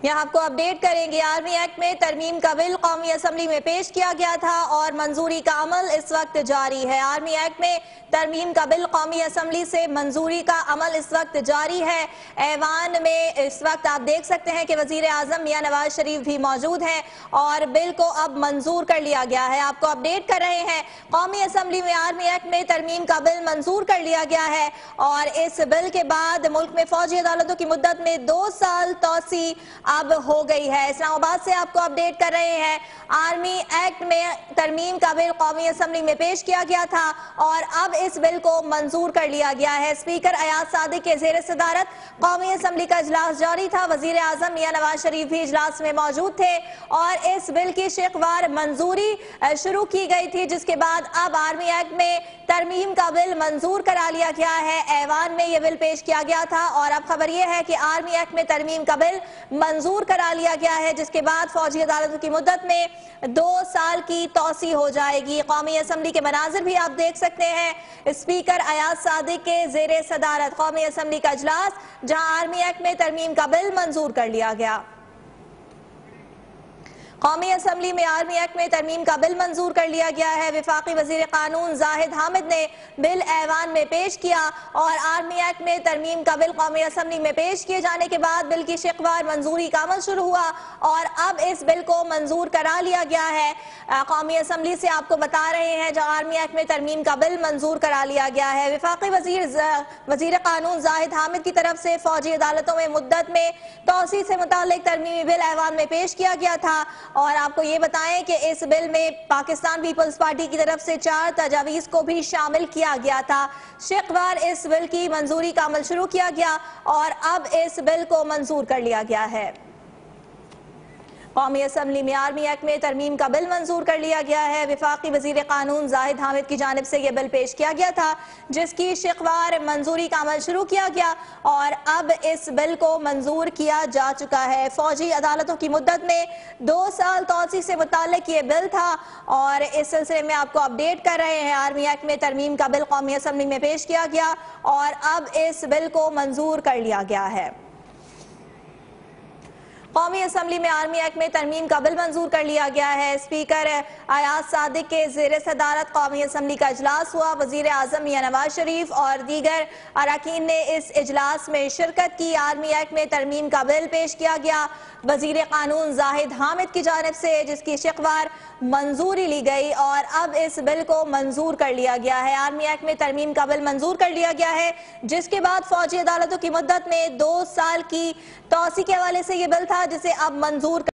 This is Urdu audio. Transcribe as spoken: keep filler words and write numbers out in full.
یہاں آپ کو اپڈیٹ کریں گے۔ آرمی ایکٹ میں ترمیم کا بل قومی اسمبلی میں پیش کیا گیا تھا اور منظوری کا عمل اس وقت جاری ہے۔ آرمی ایکٹ میں ترمیم کا بل قومی اسمبلی سے منظوری کا عمل اس وقت جاری ہے۔ ایوان میں اس وقت آپ دیکھ سکتے ہیں کہ وزیر اعظم میاں نواز شریف بھی موجود ہیں اور بل کو اب منظور کر لیا گیا ہے۔ آپ کو اپڈیٹ کر رہے ہیں، قومی اسمبلی میں آرمی ایکٹ میں ترمیم کا بل منظور کر لیا گیا ہے اور اس بل کے بعد ملک میں فوجی عدالتوں کی مدت میں دو سال توسیع اب ہو گئی ہے۔ اسلام آباد سے آپ کو اپڈیٹ کر رہے ہیں، آرمی ایکٹ میں ترمیم کا بل قومی اسمبلی میں پیش کیا گیا تھا اور اب اس بل کو منظور کر لیا گیا ہے۔ اسپیکر ایاز صادق کے زیر صدارت قومی اسمبلی کا اجلاس جاری تھا۔ وزیر اعظم میاں نواز شریف بھی اجلاس میں موجود تھے اور اس بل کی شق وار منظوری شروع کی گئی تھی، جس کے بعد اب آرمی ایکٹ میں ترمیم کا بل منظور کرا لیا گیا ہے۔ ایوان میں یہ بل پیش کیا گیا تھا اور اب خبر یہ ہے کہ آرمی ایکٹ میں ترمیم کا بل منظور کرا لیا گیا ہے، جس کے بعد فوجی عدالتوں کی مدت میں دو سال کی توسیع ہو جائے گی۔ قومی اسمبلی کے مناظر بھی آپ دیکھ سکتے ہیں، اسپیکر ایاز صادق کے زیر صدارت قومی اسمبلی کا اجلاس، جہاں آرمی ایکٹ میں ترمیم کا بل منظور کر لیا گیا۔ قومی اسمبلی میں آرمی ایکٹ میں ترمیم کا بل منظور کر لیا گیا ہے۔ وفاقی وزیر قانون زاہد حامد نے بل ایوان میں پیش کیا اور آرمی ایکٹ میں ترمیم کا بل قومی اسمبلی میں پیش کیے جانے کے بعد بل کی شق وار منظوری کا عمل شروع ہوا اور اب اس بل کو منظور کرا لیا گیا ہے۔ قومی اسمبلی سے آپ کو بتا رہے ہیں، جہاں آرمی ایکٹ میں ترمیم کا بل منظور کرا لیا گیا ہے۔ وفاقی وزیر وزیر قانون زاہد حامد کی طرف سے فوجی عدالتوں میں مدت میں توسیع سے متعلق ترمیمی بل ایوان میں پیش کیا گیا تھا اور آپ کو یہ بتائیں کہ اس بل میں پاکستان پیپلز پارٹی کی طرف سے چار تجاویز کو بھی شامل کیا گیا تھا۔ شق وار اس بل کی منظوری کا عمل شروع کیا گیا اور اب اس بل کو منظور کر لیا گیا ہے۔ قومی اسمبلی میں آرمی ایکٹ میں ترمیم کا بل منظور کر لیا گیا ہے۔ وفاقی وزیر قانون زاہد حامد کی جانب سے یہ بل پیش کیا گیا تھا، جس کی شق وار منظوری کا عمل شروع کیا گیا اور اب اس بل کو منظور کیا جا چکا ہے۔ فوجی عدالتوں کی مدت میں دو سال توسیع سے متعلق یہ بل تھا اور اس سلسلے میں آپ کو اپڈیٹ کر رہے ہیں، آرمی ایکٹ میں ترمیم کا بل قومی اسمبلی میں پیش کیا گیا اور اب اس بل کو منظور کر لیا گیا ہے۔ قومی اسمبلی میں آرمی ایکٹ میں ترمیم کا بل منظور کر لیا گیا ہے۔ اسپیکر ایاز صادق کے زیر صدارت قومی اسمبلی کا اجلاس ہوا۔ وزیر اعظم میاں نواز شریف اور دیگر اراکین نے اس اجلاس میں شرکت کی۔ آرمی ایکٹ میں ترمیم کا بل پیش کیا گیا وزیر قانون زاہد حامد کی جانب سے، جس کی شق وار منظوری لی گئی اور اب اس بل کو منظور کر لیا گیا ہے۔ آرمی ایکٹ میں ترمیم کا بل منظور کر لیا گیا ہے، جس کے بعد فوجی عدالتوں کی مدت میں دو سال کی توسیع کے حوالے سے یہ بل تھا، جسے اب منظور